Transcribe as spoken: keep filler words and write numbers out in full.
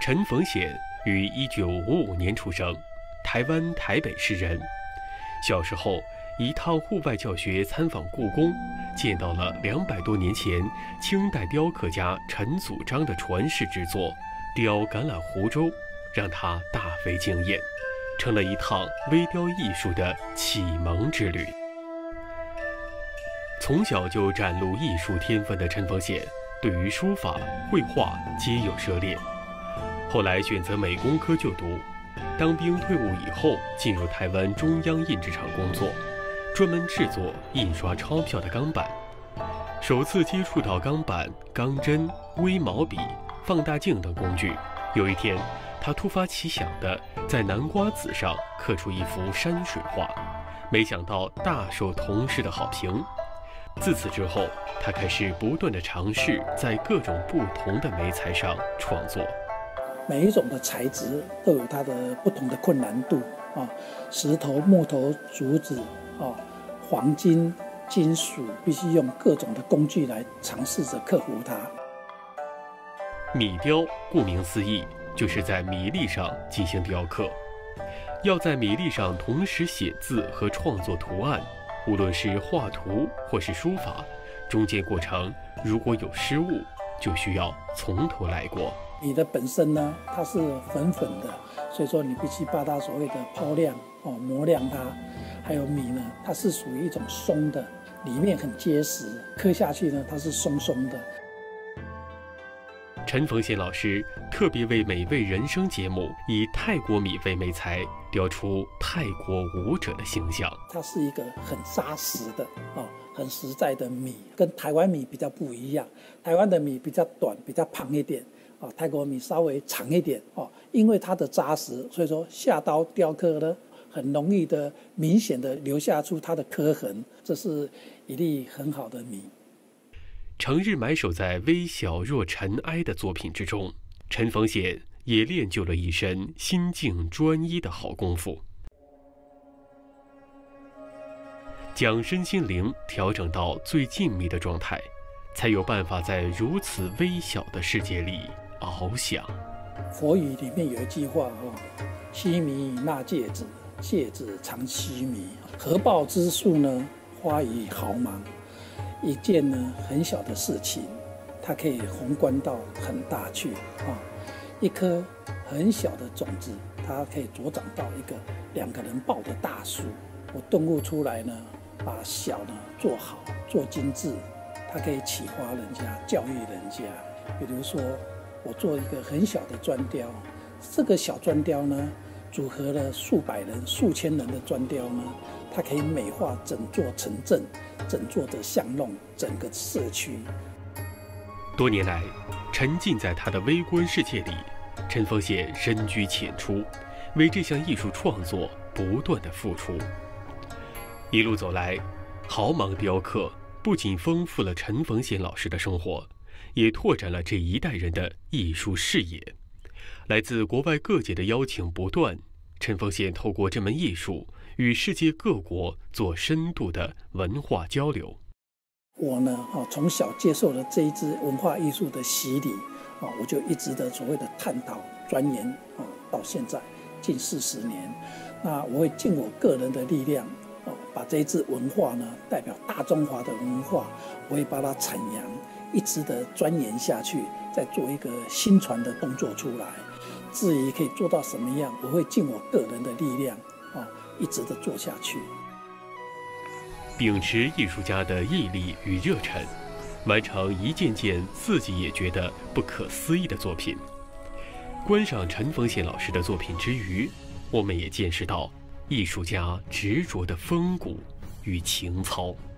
陈逢显于一九五五年出生，台湾台北市人。小时候一趟户外教学参访故宫，见到了两百多年前清代雕刻家陈祖章的传世之作《雕橄榄湖州》，让他大为惊艳，成了一趟微雕艺术的启蒙之旅。从小就展露艺术天分的陈逢显，对于书法、绘画皆有涉猎。后来选择美工科就读，当兵退伍以后，进入台湾中央印制厂工作，专门制作印刷钞票的钢板。首次接触到钢板、钢针、微毛笔、放大镜等工具，有一天，他突发奇想地在南瓜籽上刻出一幅山水画，没想到大受同事的好评。自此之后，他开始不断地尝试在各种不同的媒材上创作。 每一种的材质都有它的不同的困难度啊，石头、木头、竹子啊、黄金、金属，必须用各种的工具来尝试着克服它。 米雕顾名思义，就是在米粒上进行雕刻。要在米粒上同时写字和创作图案，无论是画图或是书法，中间过程如果有失误，就需要从头来过。 米的本身呢，它是粉粉的，所以说你必须把它所谓的抛亮哦，磨亮它。还有米呢，它是属于一种松的，里面很结实，刻下去呢，它是松松的。 陈逢显老师特别为美味人生节目以泰国米为媒材，雕出泰国舞者的形象。 它是一个很扎实的啊、哦，很实在的米，跟台湾米比较不一样。台湾的米比较短，比较胖一点。啊，泰国米稍微长一点哦，因为它的扎实，所以说下刀雕刻呢，很容易的、明显的留下出它的刻痕，这是一粒很好的米。 成日埋首在微小若尘埃的作品之中，陈逢显也练就了一身心静专一的好功夫，将身心灵调整到最静谧的状态，才有办法在如此微小的世界里翱翔。 佛语里面有一句话哦，须弥纳芥子，芥子藏须弥。合抱之术呢，花于毫芒。一件呢很小的事情，它可以宏观到很大去啊。一颗很小的种子，它可以茁长到一个两个人抱的大树。我顿悟出来呢，把小呢做好，做精致，它可以启发人家，教育人家。比如说，我做一个很小的砖雕，这个小砖雕呢，组合了数百人、数千人的砖雕呢，它可以美化整座城镇、整座的巷弄、整个社区。 多年来，沉浸在他的微观世界里，陈逢显深居浅出，为这项艺术创作不断的付出。一路走来，毫芒雕刻不仅丰富了陈逢显老师的生活，也拓展了这一代人的艺术视野。来自国外各界的邀请不断，陈逢显透过这门艺术与世界各国做深度的文化交流。 我呢，从小接受了这一支文化艺术的洗礼，我就一直的所谓的探讨钻研，到现在近四十年。那我会尽我个人的力量，把这一支文化呢，代表大中华的文化，我会把它阐扬，一直的钻研下去，再做一个新传的动作出来。至于可以做到什么样，我会尽我个人的力量，啊，一直的做下去。 秉持艺术家的毅力与热忱，完成一件件自己也觉得不可思议的作品。观赏陈逢显老师的作品之余，我们也见识到艺术家执着的风骨与情操。